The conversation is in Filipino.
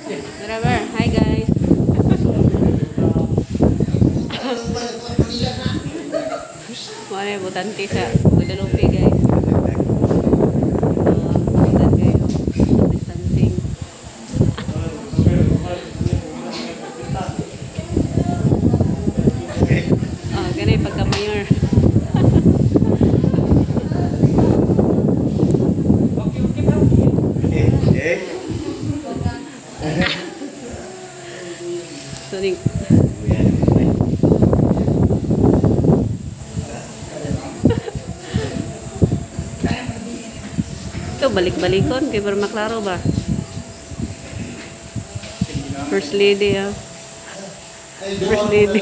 Whatever. Hi guys. Mana butante sa Guadalupe guys. Tingnan kayo. Distancing. Ganun pagka mayor. Sorry. Ito, balik-balikon. Kaya para maklaro ba? First lady, ah. First lady.